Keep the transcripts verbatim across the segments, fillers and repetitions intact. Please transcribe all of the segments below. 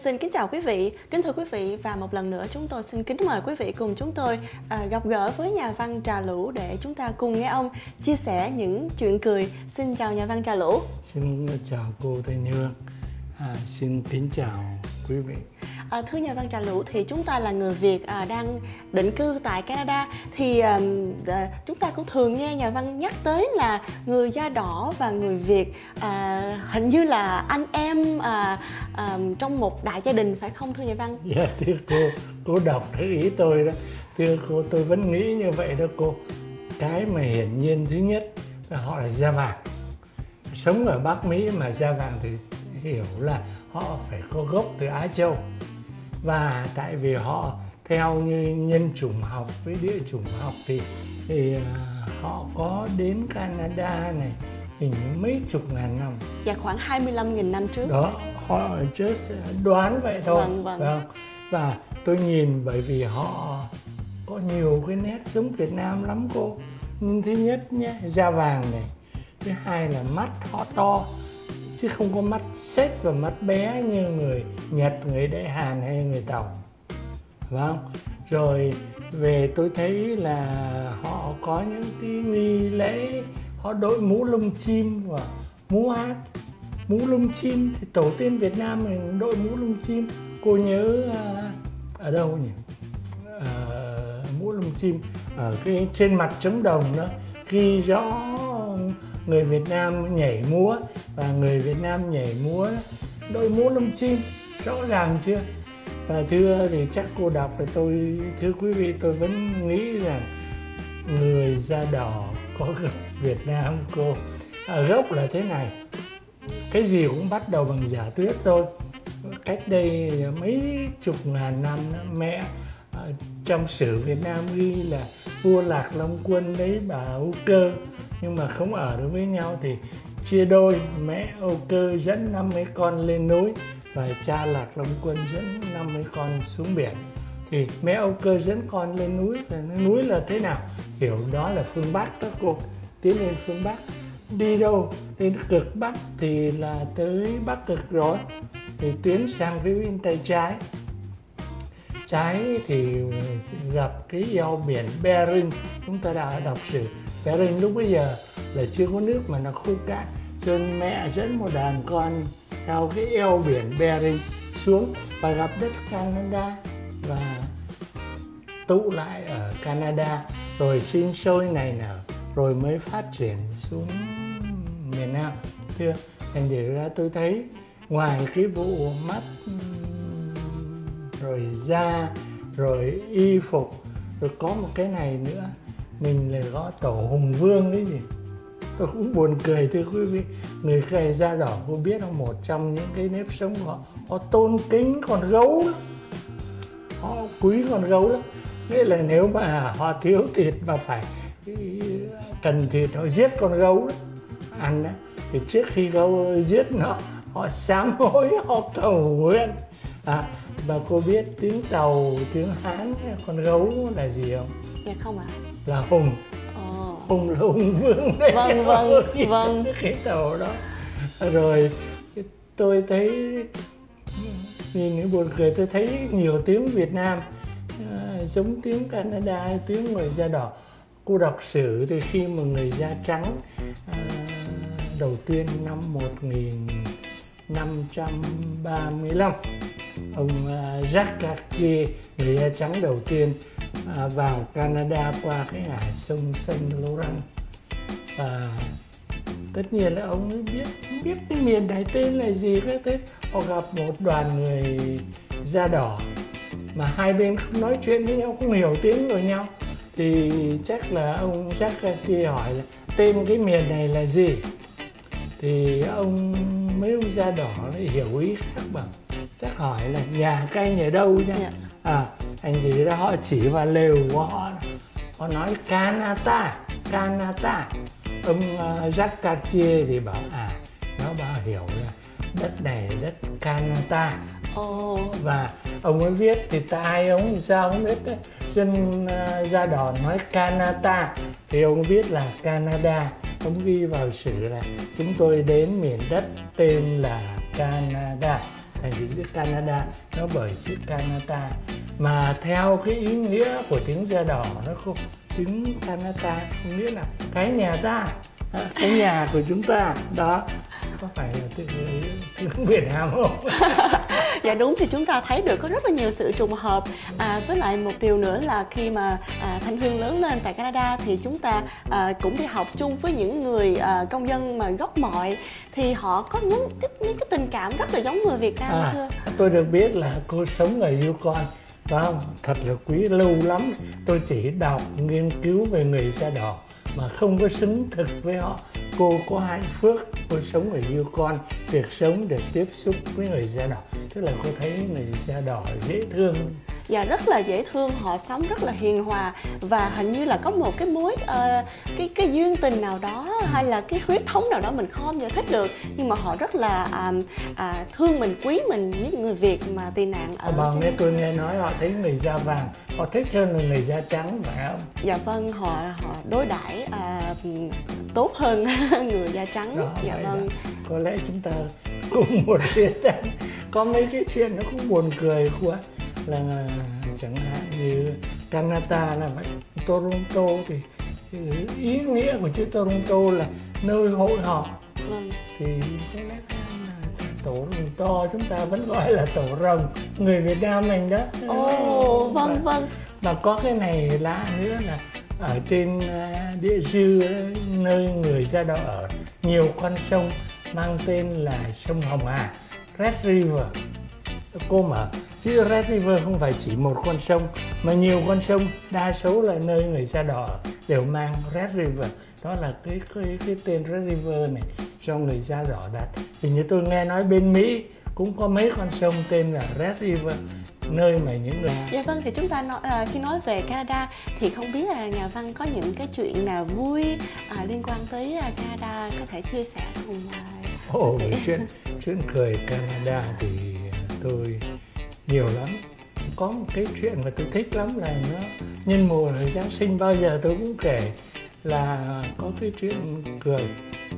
Xin kính chào quý vị, kính thưa quý vị, và một lần nữa chúng tôi xin kính mời quý vị cùng chúng tôi à, gặp gỡ với nhà văn Trà Lũ để chúng ta cùng nghe ông chia sẻ những chuyện cười. Xin chào nhà văn Trà Lũ. Xin chào cô Thanh Hương, à, xin kính chào quý vị. À, thưa nhà văn Trà Lũ, thì chúng ta là người Việt à, đang định cư tại Canada, thì à, à, chúng ta cũng thường nghe nhà văn nhắc tới là người da đỏ và người Việt à, hình như là anh em à, à, trong một đại gia đình, phải không thưa nhà văn? Dạ yeah, thưa cô, cô đọc thấy ý tôi đó. Thưa cô, tôi vẫn nghĩ như vậy đó cô. Cái mà hiển nhiên thứ nhất là họ là da vàng. Sống ở Bắc Mỹ mà da vàng thì hiểu là họ phải có gốc từ Á Châu. Và tại vì họ theo như nhân chủng học với địa chủng học thì, thì uh, họ có đến Canada này hình như mấy chục ngàn năm. Dạ, khoảng hai mươi lăm nghìn năm trước. Đó, họ just đoán vậy thôi. Vâng, vâng. Vâng. Và tôi nhìn bởi vì họ có nhiều cái nét giống Việt Nam lắm cô. Nhưng thứ nhất nhé, da vàng này. Thứ hai là mắt họ to, chứ không có mắt xếp và mắt bé như người Nhật, người Đại Hàn hay người Tàu. Vâng. Rồi về tôi thấy là họ có những cái nghi lễ, họ đội mũ lông chim và múa hát. Mũ lông chim thì tổ tiên Việt Nam mình đội mũ lông chim. Cô nhớ ở đâu nhỉ? À, mũ lông chim ở cái trên mặt trống đồng đó ghi rõ người Việt Nam nhảy múa, và người Việt Nam nhảy múa đội mũ lông chim, rõ ràng chưa? Và thưa thì chắc cô đọc thì tôi, thưa quý vị, tôi vẫn nghĩ rằng người da đỏ có gốc Việt Nam cô. À, gốc là thế này, cái gì cũng bắt đầu bằng giả thuyết thôi. Cách đây mấy chục ngàn năm mẹ trong sử Việt Nam ghi là vua Lạc Long Quân lấy bà Âu Cơ, nhưng mà không ở được với nhau thì chia đôi. Mẹ Âu Cơ dẫn năm mấy con lên núi và cha Lạc Long Quân dẫn năm mấy con xuống biển. Thì mẹ Âu Cơ dẫn con lên núi, và núi là thế nào? Hiểu đó là phương Bắc đó cô. Tiến lên phương Bắc. Đi đâu? Đến cực Bắc thì là tới Bắc Cực rồi, thì tiến sang phía bên tay trái. Trái thì gặp cái eo biển Bering. Chúng ta đã đọc sử Bering lúc bây giờ là chưa có nước mà nó khô cạn, cho nên mẹ dẫn một đàn con theo cái eo biển Bering xuống và gặp đất Canada và tụ lại ở Canada, rồi sinh sôi nảy nở, rồi mới phát triển xuống miền Nam. Thưa, thành ra tôi thấy ngoài cái vụ mắt rồi da rồi y phục, rồi có một cái này nữa, mình lại gõ tổ Hùng Vương đấy gì. Tôi cũng buồn cười thưa quý vị. Người cày da đỏ cô biết không, một trong những cái nếp sống của họ, họ tôn kính con gấu lắm. Họ quý con gấu lắm. Nghĩa là nếu mà họ thiếu thịt mà phải cần thịt, họ giết con gấu đó, ăn đó. Thì trước khi gấu giết nó, họ sám hối, họ cầu nguyện. À, và cô biết tiếng Tàu, tiếng Hán con gấu là gì không? Dạ không ạ. À? Là Hùng. Ồ. Hùng là Hùng Vương đấy. Vâng, vâng, vâng. Cái tàu đó. Rồi tôi thấy, nhìn cái buồn cười, tôi thấy nhiều tiếng Việt Nam à, giống tiếng Canada, tiếng người da đỏ. Cô đọc sử thì khi mà người da trắng à, đầu tiên năm một nghìn năm trăm ba mươi lăm, ông Jacques Cartier, người da trắng đầu tiên à, vào Canada qua cái ngã sông Saint Laurent. Và tất nhiên là ông ấy biết biết cái miền này tên là gì cái thế. Họ gặp một đoàn người da đỏ mà hai bên không nói chuyện với nhau, không hiểu tiếng của nhau, thì chắc là ông Jacques Cartier hỏi là tên cái miền này là gì. Thì ông mấy ông da đỏ lại hiểu ý khác, bảo chắc hỏi là nhà canh ở đâu nhá. Yeah. À, anh thì ra họ chỉ vào lều của họ, họ nói Canada, Canada. Ông uh, Jacques Cartier thì bảo à, nó bảo hiểu là đất này là đất Canada. Oh. Và ông ấy viết thì tai ông sao không biết đấy. Dân uh, da đỏ nói Canada thì ông viết là Canada. Ông ghi vào sử là chúng tôi đến miền đất tên là Canada. thành chữ Canada nó bởi chữ Canada, mà theo cái ý nghĩa của tiếng da đỏ nó không, tiếng Canada có nghĩa là cái nhà ta, cái nhà của chúng ta đó. Có phải là tiếng, tiếng Việt Nam không? Dạ đúng, thì chúng ta thấy được có rất là nhiều sự trùng hợp. À, với lại một điều nữa là khi mà à, Thanh Hương lớn lên tại Canada thì chúng ta à, cũng đi học chung với những người à, công dân mà gốc mọi, thì họ có những cái, những cái tình cảm rất là giống người Việt Nam. À, thưa. tôi được biết là cô sống ở Yukon, phải không? Thật là quý, lâu lắm tôi chỉ đọc nghiên cứu về người da đỏ mà không có xứng thực với họ. Cô có hạnh phước, cô sống ở Yukon, việc sống để tiếp xúc với người da đỏ, tức là cô thấy người da đỏ dễ thương. Dạ rất là dễ thương, họ sống rất là hiền hòa, và hình như là có một cái mối uh, cái cái duyên tình nào đó hay là cái huyết thống nào đó mình không giải thích được, nhưng mà họ rất là uh, uh, thương mình, quý mình, những người Việt mà tị nạn ở Bà trên... nghe tôi nghe nói họ thấy người da vàng họ thích hơn là người da trắng, phải không? Dạ vâng, họ họ đối đãi uh, tốt hơn người da trắng. Đó, dạ vâng. Có lẽ chúng ta cùng một hiện tại có mấy cái chuyện nó cũng buồn cười quá, là chẳng hạn như Canada là vậy, Toronto thì, thì ý nghĩa của chữ Toronto là nơi hội họp. Vâng. Thì có lẽ tổ to chúng ta vẫn gọi là tổ rồng, người Việt Nam mình đó. Ồ, vâng vâng. Mà có cái này lạ nữa là ở trên địa dư nơi người da đỏ ở, nhiều con sông mang tên là sông Hồng Hà, Red River. Cô mở chứ Red River không phải chỉ một con sông mà nhiều con sông, đa số là nơi người da đỏ đều mang Red River. Đó là cái cái, cái tên Red River này do người da đỏ đặt. Thì như tôi nghe nói bên Mỹ cũng có mấy con sông tên là Red River, nơi mà những người... Dạ vâng, thì chúng ta nói, à, khi nói về Canada thì không biết là nhà văn có những cái chuyện nào vui à, liên quan tới à, Canada có thể chia sẻ cùng à, Ồ, chuyện chuyện cười Canada thì tôi nhiều lắm. Có một cái chuyện mà tôi thích lắm là nó nhân mùa Giáng sinh bao giờ tôi cũng kể, là có cái chuyện cười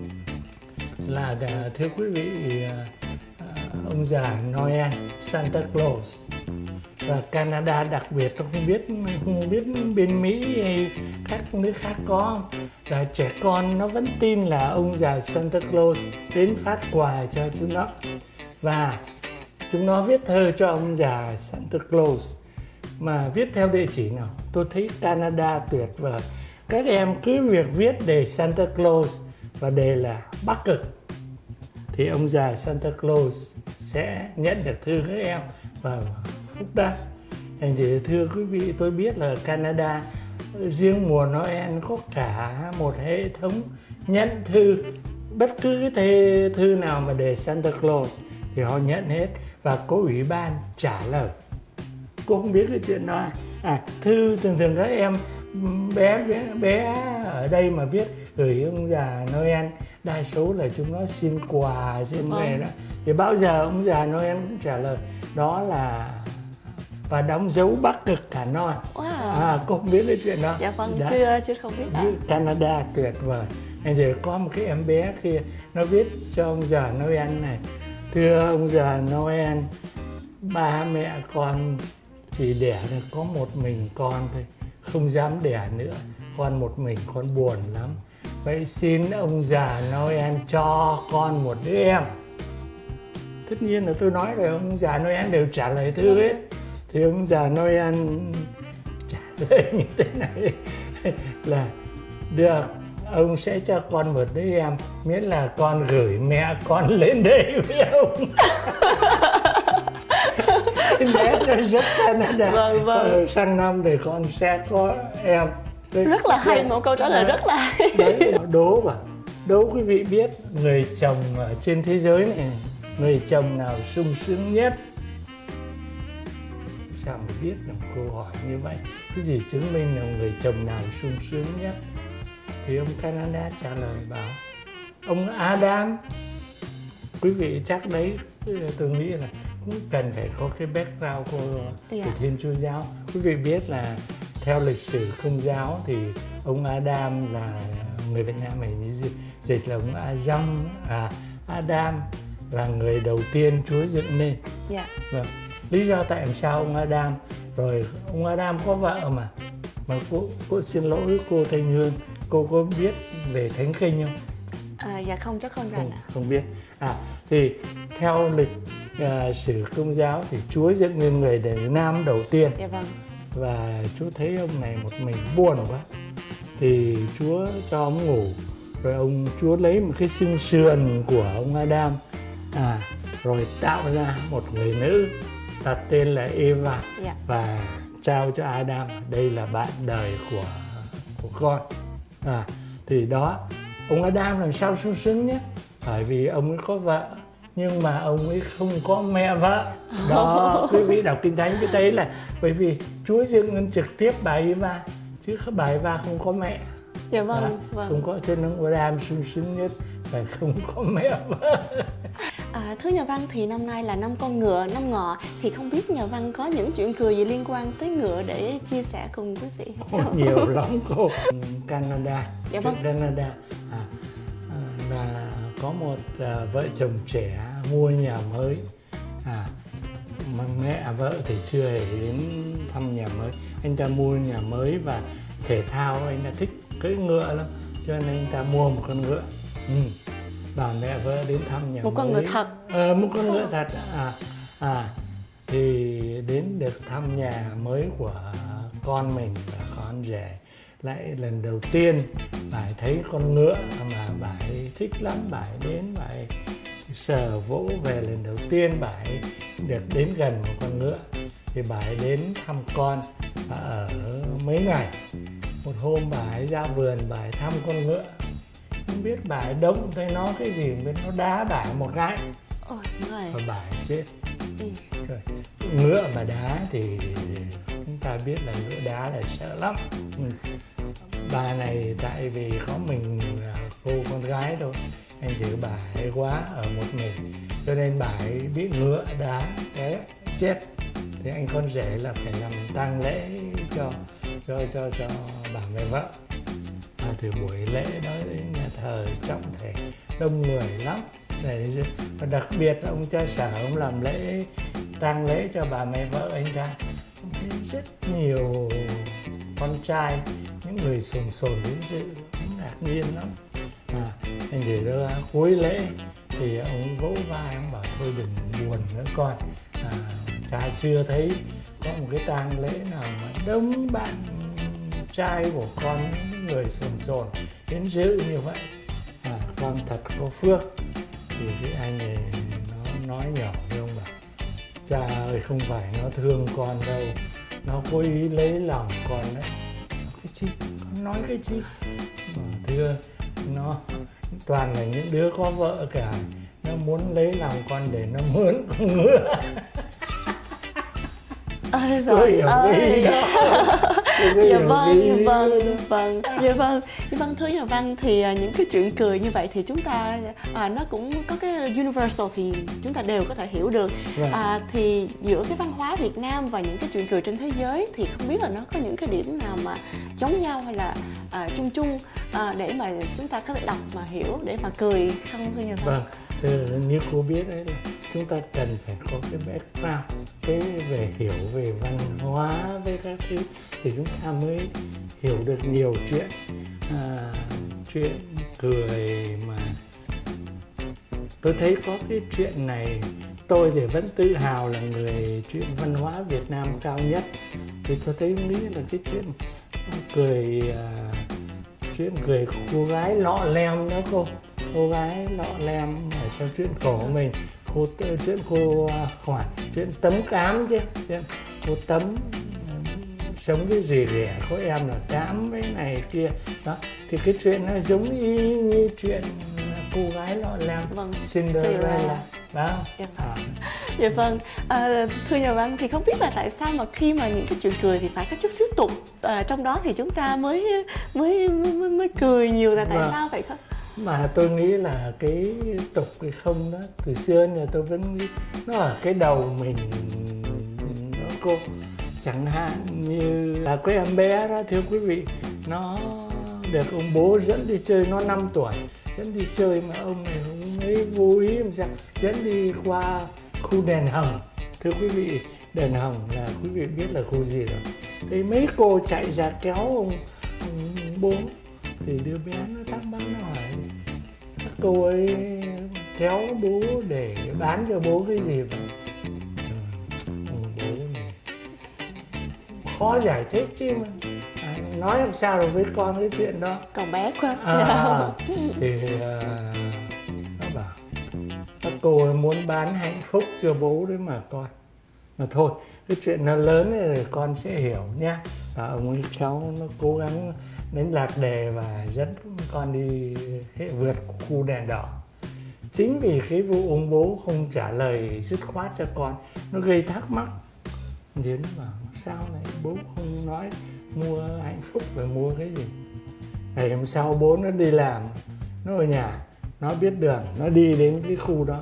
là thưa quý vị, ông già Noel, Santa Claus, và Canada đặc biệt, tôi không biết không biết bên Mỹ hay các nước khác có không, là trẻ con nó vẫn tin là ông già Santa Claus đến phát quà cho chúng nó, và chúng nó viết thơ cho ông già Santa Claus mà viết theo địa chỉ nào. Tôi thấy Canada tuyệt vời, các em cứ việc viết đề Santa Claus và đề là Bắc Cực thì ông già Santa Claus sẽ nhận được thư các em và phúc đáp. Thành thì thưa quý vị, tôi biết là Canada riêng mùa Noel có cả một hệ thống nhận thư, bất cứ cái thê, thư nào mà đề Santa Claus thì họ nhận hết và có ủy ban trả lời. Cô không biết cái chuyện đó. À, thư thường thường các em bé bé ở đây mà viết gửi ông già Noel, đa số là chúng nó xin quà, xin về đó. Thì bao giờ ông già Noel cũng trả lời đó là và đóng dấu Bắc Cực Hà Nội. Wow. À, cô không biết cái chuyện đó. Dạ vâng, chưa chưa không biết đó. Canada tuyệt vời. Nên thì có một cái em bé kia nó viết cho ông già Noel này: thưa ông già Noel, ba mẹ con chỉ đẻ được có một mình con thôi, không dám đẻ nữa, con một mình con buồn lắm. Vậy xin ông già Noel cho con một đứa em. Tất nhiên là tôi nói rồi, ông già Noel đều trả lời thư ấy. Thì ông già Noel trả lời như thế này là được, ông sẽ cho con một đứa em, miễn là con gửi mẹ con lên đây với ông. Bé nó rất Canada. Vâng, vâng. Sang năm thì con sẽ có em. Đấy, rất là hay, một câu trả lời rất là hay. Đấy, đố mà đố quý vị biết người chồng ở trên thế giới này, người chồng nào sung sướng nhất? Sao mà biết được câu hỏi như vậy? Cái gì chứng minh là người chồng nào sung sướng nhất? Thì ông Canada trả lời bảo ông Adam. Quý vị chắc đấy, tôi nghĩ là cũng cần phải có cái background của, yeah. của Thiên Chúa giáo. Quý vị biết là theo lịch sử Công giáo thì ông Adam là người Việt Nam mình dịch là ông Adam, à, Adam là người đầu tiên Chúa dựng nên. Dạ. Vâng. Lý do tại sao ông Adam, rồi ông Adam có vợ mà. Mà cô, cô xin lỗi cô Thanh Hương, cô có biết về Thánh Kinh không? À, dạ không, chắc không rành Không, ạ. không biết. À, thì theo lịch uh, sử Công giáo thì Chúa dựng nên người đời nam đầu tiên. Dạ vâng. Và Chúa thấy ông này một mình buồn quá, thì Chúa cho ông ngủ. Rồi ông Chúa lấy một cái xương sườn của ông Adam, à, rồi tạo ra một người nữ, đặt tên là Eva. Dạ. Và trao cho Adam, đây là bạn đời của của con. À, thì đó, ông Adam làm sao sung sướng nhé, bởi vì ông ấy có vợ nhưng mà ông ấy không có mẹ vợ. Đó, quý vị đọc Kinh Thánh cái đấy là bởi vì Chúa dựng nên trực tiếp bà Eva, chứ bà Eva không có mẹ. Dạ vâng, Đó, vâng. không có, cho nên ông Adam sung sướng nhất và không có mẹ vợ. À, thưa nhà văn, thì năm nay là năm con ngựa, năm Ngọ, thì không biết nhà văn có những chuyện cười gì liên quan tới ngựa để chia sẻ cùng quý vị? Ôi, nhiều lắm cô. Canada, Dạ vâng. Canada à, à, là có một à, vợ chồng trẻ mua nhà mới, à, mà mẹ vợ thì chưa hề đến thăm nhà mới. Anh ta mua nhà mới và thể thao, anh ta thích cưỡi ngựa lắm, cho nên anh ta mua một con ngựa. Ừ. Bà mẹ vợ đến thăm nhà Một mới. con ngựa thật. À, một con ngựa thật. À, à, thì đến được thăm nhà mới của con mình và con rể. Lại lần đầu tiên bà ấy thấy con ngựa mà bà ấy thích lắm, bà ấy đến bà ấy sờ vỗ về. Lần đầu tiên bà ấy được đến gần một con ngựa thì bà ấy đến thăm con và ở mấy ngày. Một hôm bà ấy ra vườn, bà ấy thăm con ngựa, không biết bà ấy động thấy nó cái gì, bên nó đá bà ấy một cái. Ôi người. Và bà ấy chết. Ừ. Rồi, ngựa mà đá thì chúng ta biết là ngựa đá là sợ lắm. Ừ. Bà này tại vì có mình là cô con gái thôi, anh thấy bà ấy quá ở một mình, cho nên bà ấy bị ngựa đá thế chết. Thì anh con rể là phải làm tang lễ cho cho cho cho bà mẹ vợ. À, từ buổi lễ đó đến nhà thờ trọng thể, đông người lắm. Để, và đặc biệt ông cha Sở ông làm lễ tang lễ cho bà mẹ vợ anh ta, ông thấy rất nhiều con trai, những người sồn sồn đến dự, ông ngạc nhiên lắm. À, anh để ra cuối lễ thì ông vỗ vai, ông bảo thôi đừng buồn nữa con, à, cha chưa thấy có một cái tang lễ nào mà đông bạn trai của con, những người sồn sồn đến dự như vậy. À, con thật có phước. Thì cái anh này nó nói nhỏ với ông bảo, cha ơi không phải nó thương con đâu, nó có ý lấy lòng con đấy. Cái chi? Con nói cái chi? Mà thưa, nó toàn là những đứa có vợ cả, nó muốn lấy lòng con để nó mướn con ngựa. Ơi Tôi hiểu ơi. cái ý đó. Dạ vâng, dạ vâng, vâng, dạ vâng, dạ vâng, thưa nhà văn, thì à, những cái chuyện cười như vậy thì chúng ta à, nó cũng có cái universal thì chúng ta đều có thể hiểu được. À, thì giữa cái văn hóa Việt Nam và những cái chuyện cười trên thế giới thì không biết là nó có những cái điểm nào mà giống nhau hay là à, chung chung à, để mà chúng ta có thể đọc mà hiểu để mà cười không, thưa nhà văn? Vâng, thì như cô biết đấy là chúng ta cần phải có cái background, cái về hiểu về văn hóa với các thứ thì chúng ta mới hiểu được nhiều chuyện. À, chuyện cười mà tôi thấy có cái chuyện này, tôi thì vẫn tự hào là người chuyện văn hóa Việt Nam cao nhất. Thì tôi thấy nghĩ là cái chuyện cười, à, chuyện cười của cô gái lọ lem đó cô, cô gái lọ lem ở trong chuyện cổ của mình, cô chuyện cô hỏi chuyện Tấm Cám chứ, chuyện cô Tấm sống với dì ghẻ có em là Cám với này kia đó, thì cái chuyện nó giống y như chuyện cô gái lọ lem. Vâng, Cinderella, phải không? Dạ vâng. À. Dạ vâng, à, thưa nhà văn, thì không biết là tại sao mà khi mà những cái chuyện cười thì phải có chút xíu tục à, trong đó thì chúng ta mới mới mới, mới cười nhiều, là tại vâng. sao vậy không? Mà tôi nghĩ là cái tục cái không đó, từ xưa giờ tôi vẫn nghĩ nó ở cái đầu mình đó cô. Chẳng hạn như là cái em bé đó, thưa quý vị, nó được ông bố dẫn đi chơi, nó năm tuổi, dẫn đi chơi mà ông này không thấy vô ý làm sao dẫn đi qua khu đèn hồng. Thưa quý vị, đèn hồng là quý vị biết là khu gì rồi. Thì mấy cô chạy ra kéo ông, ông bố, thì đứa bé nó thắc mắc, nó hỏi các cô ấy kéo bố để bán cho bố cái gì vậy? Ông bố này khó giải thích chứ mà. À, nói làm sao được với con cái chuyện đó, còn bé quá. à, thì uh, nó bảo các cô ấy muốn bán hạnh phúc cho bố đấy mà con. Mà thôi, cái chuyện nó lớn thì con sẽ hiểu nha. Và ông ấy cháu nó cố gắng đánh lạc đề và dẫn con đi hệ vượt khu đèn đỏ. Chính vì cái vụ ông bố không trả lời dứt khoát cho con, nó gây thắc mắc. Thì nó bảo sao này bố không nói mua hạnh phúc phải mua cái gì. Ngày hôm sau bố nó đi làm, nó ở nhà, nó biết đường, nó đi đến cái khu đó,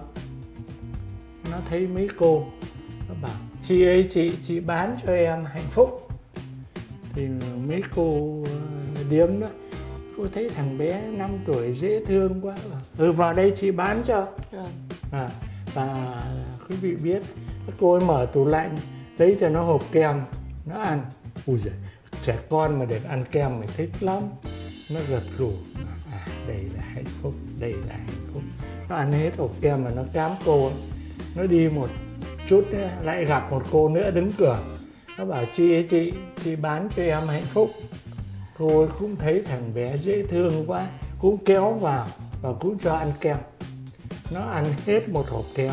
nó thấy mấy cô, nó bảo chị ơi chị, chị bán cho em hạnh phúc. Thì mấy cô điếm đó, cô thấy thằng bé năm tuổi dễ thương quá, ừ vào đây chị bán cho. À, và quý vị biết các cô ấy mở tủ lạnh lấy cho nó hộp kem nó ăn. Ui giời, trẻ con mà được ăn kem mình thích lắm. Nó gật gù, à đây là hạnh phúc, đây là hạnh phúc. Nó ăn hết hộp kem mà nó cám cô ấy. Nó đi một chút nữa, lại gặp một cô nữa đứng cửa. Nó bảo chị ơi chị, chị bán cho em hạnh phúc. Cô ấy cũng thấy thằng bé dễ thương quá, cũng kéo vào và cũng cho ăn kem. Nó ăn hết một hộp kem.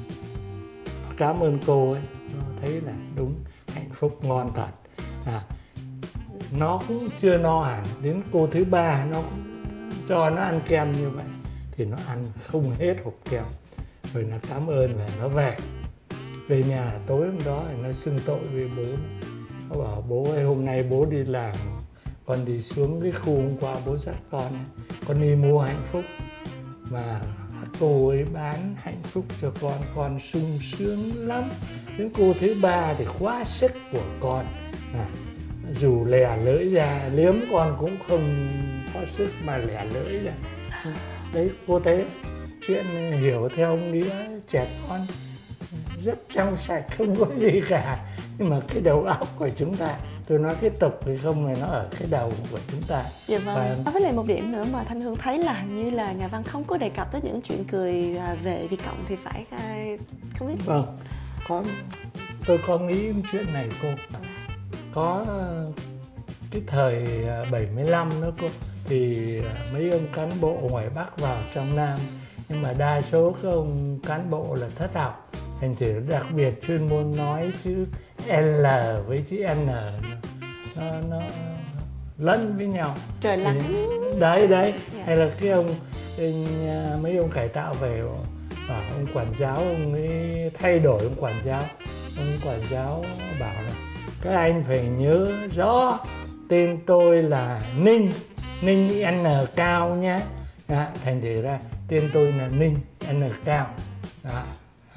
Cảm ơn cô ấy, nó thấy là đúng hạnh phúc ngon thật. À, nó cũng chưa no hẳn, đến cô thứ ba nó cũng cho nó ăn kem như vậy, thì nó ăn không hết hộp kem. Rồi nó cảm ơn và nó về. Về nhà tối hôm đó thì nó xưng tội với bố. Nó bảo bố ơi, hôm nay bố đi làm, con đi xuống cái khu hôm qua bố dắt con, con đi mua hạnh phúc mà cô ấy bán hạnh phúc cho con, con sung sướng lắm. Đến cô thứ ba thì quá sức của con, à, dù lẻ lưỡi ra liếm con cũng không có sức mà lẻ lưỡi ra. Đấy, cô thấy chuyện hiểu theo nghĩa trẻ con rất trong sạch, không có gì cả. Nhưng mà cái đầu óc của chúng ta, tôi nói cái tục thì không, mà nó ở cái đầu của chúng ta. Dạ vâng. Và... với lại một điểm nữa mà Thanh Hương thấy là hình như là nhà văn không có đề cập tới những chuyện cười về Việt Cộng thì phải không biết. Vâng, có, tôi có nghĩ chuyện này cô. Có cái thời bảy mươi lăm nữa cô, thì mấy ông cán bộ ngoài Bắc vào trong Nam, nhưng mà đa số các ông cán bộ là thất học, thành thử đặc biệt chuyên môn nói chữ L với chữ N nó, nó lẫn với nhau. Trời lắng. Đấy đấy, Yeah. Hay là cái ông mấy ông cải tạo về bảo ông quản giáo, ông ấy thay đổi ông quản giáo. Ông quản giáo bảo là các anh phải nhớ rõ tên tôi là Ninh, Ninh N cao nhé. Đó, thành thử ra tên tôi là Ninh N cao. Đó. Đó.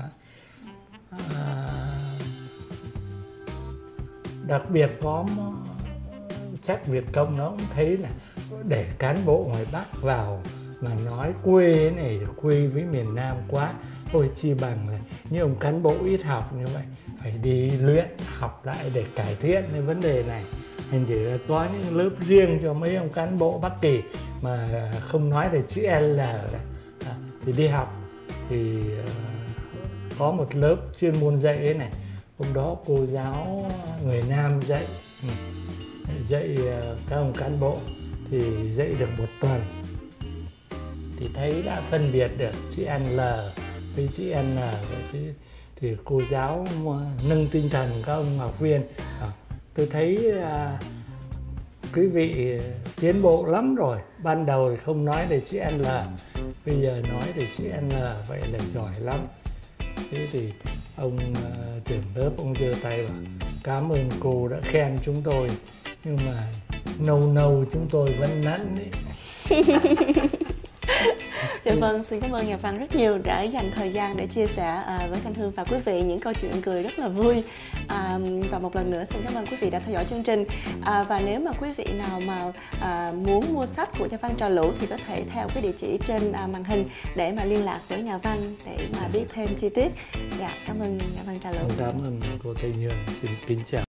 À, đặc biệt có chắc Việt Công nó cũng thấy là để cán bộ ngoài Bắc vào mà nói quê này, quê với miền Nam quá, thôi chi bằng là như ông cán bộ ít học như vậy phải đi luyện học lại để cải thiện cái vấn đề này. Thành thử có những lớp riêng cho mấy ông cán bộ Bắc Kỳ mà không nói được chữ L à, thì đi học thì uh, có một lớp chuyên môn dạy ấy này. Hôm đó cô giáo người Nam dạy dạy uh, các ông cán bộ thì dạy được một tuần thì thấy đã phân biệt được chữ L với chữ N thì, thì cô giáo nâng tinh thần các ông học viên. À, tôi thấy à, quý vị tiến bộ lắm rồi. Ban đầu thì không nói được chữ L, bây giờ nói được chữ N, vậy là giỏi lắm. Thế thì ông uh, trưởng lớp ông giơ tay bảo cảm ơn cô đã khen chúng tôi, nhưng mà nâu nâu chúng tôi vẫn nẫn đấy. Dạ vâng, xin cảm ơn nhà văn rất nhiều đã dành thời gian để chia sẻ à, với Thanh Hương và quý vị những câu chuyện cười rất là vui. À, và một lần nữa xin cảm ơn quý vị đã theo dõi chương trình. À, và nếu mà quý vị nào mà à, muốn mua sách của nhà văn Trà Lũ thì có thể theo cái địa chỉ trên à, màn hình để mà liên lạc với nhà văn để mà biết thêm chi tiết. Dạ, cảm ơn nhà văn Trà Lũ. Cảm ơn cô Thanh Hương. Xin kính chào.